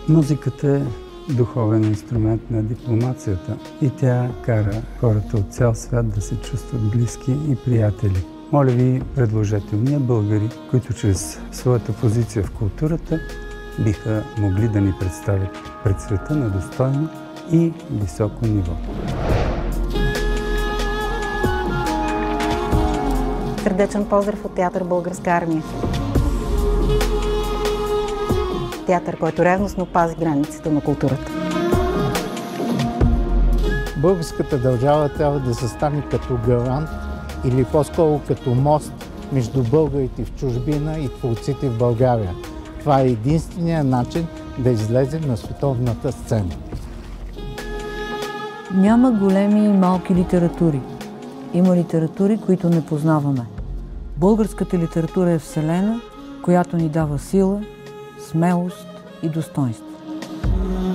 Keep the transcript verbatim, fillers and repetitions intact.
Музиката е духовен инструмент на дипломацията и тя кара хората от цял свят да се чувстват близки и приятели. Моля ви, предложете уния българи, които чрез своята позиция в културата биха могли да ни представят пред света на достойно и високо ниво. Сърдечен поздрав от театър Българска армия. Театър, който ревностно пази границите на културата. Българската държава трябва да се стане като гарант или по-скоро като мост между българите в чужбина и творците в България. Това е единственият начин да излезем на световната сцена. Няма големи и малки литератури. Има литератури, които не познаваме. Българската литература е вселена, която ни дава сила, смелост и достоинство.